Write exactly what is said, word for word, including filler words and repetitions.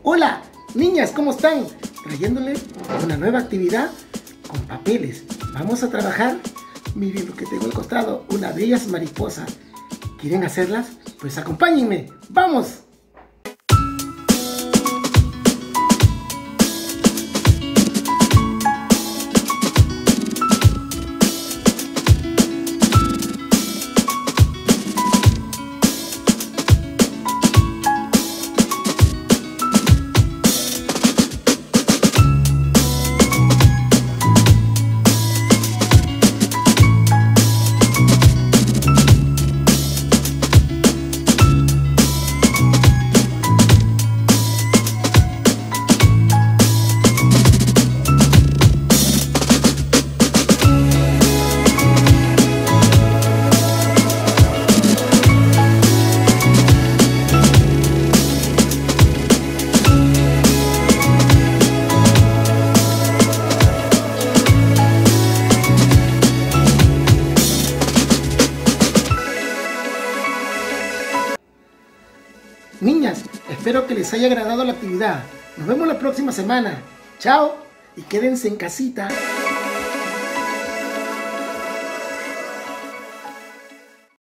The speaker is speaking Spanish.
Hola, niñas, ¿cómo están? Trayéndoles una nueva actividad con papeles. Vamos a trabajar. Miren lo que tengo al costado, una bellas mariposa. ¿Quieren hacerlas? Pues acompáñenme. ¡Vamos! Niñas, espero que les haya agradado la actividad. Nos vemos la próxima semana. Chao y quédense en casita.